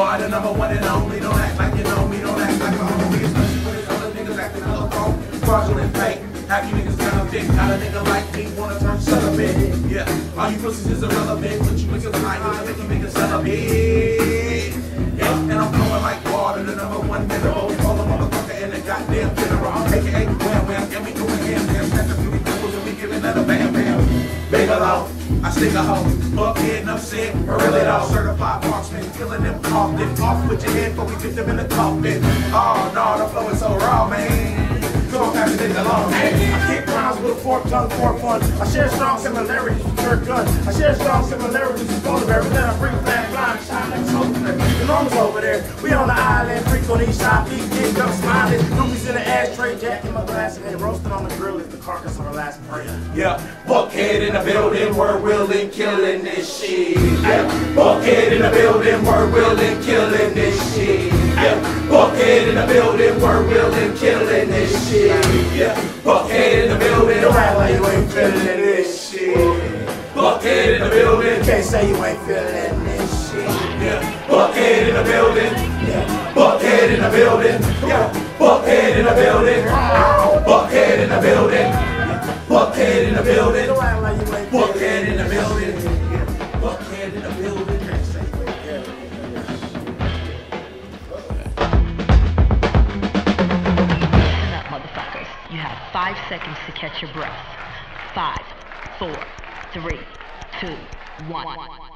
boy, the number one and only. Don't act like you know me, don't act like a homie. Especially when it's other niggas acting a little fraudulent fake. Half you niggas got a dick, got a nigga like me, wanna turn celibate. Yeah, all you pussies is irrelevant, but you niggas like me, make you niggas celibate. Yeah, and I'm blowing like water, the number one mineral. Call a motherfucker in the goddamn general. AKA wham wham, and we doing ham ham. Snap the beauty pimples and we giving that a bam bam. Bigelow, I stick a hoe, buckhead, enough sick, really though. Certified marksman, killing them often. Off with your head, but we get them in the coffin. Oh no, the flow is so raw, man. Don't pass it along. Hey, I kick rounds with a fork tongue for fun. I share strong similarities with your gun. I share strong similarities with polar bear. But then I bring back blind shine like smoke. The normal's over there. We on the island, freaks on each side. Please get up smiling. Groupies in the ashtray, jack in my glass, and roasting on the grill is the carcass of our last prey. Yeah, buckhead in the building, we're willing, killing this shit. Yeah, buckhead in the building, we're willing, killing this shit. Yeah, buckhead in the building, we're willing, killing this shit. Yeah, buckhead in the building, don't act like you ain't feeling this shit. Buckhead in the building, can't say you ain't feeling this shit. Yeah, buckhead in the building. Yeah, buckhead in the building. Yeah, buckhead in the building. Buckhead in the building. Buckhead in the building. Don't act like you ain't buckhead in the building. Buckhead in the building. You have 5 seconds to catch your breath. 5, 4, 3, 2, 1.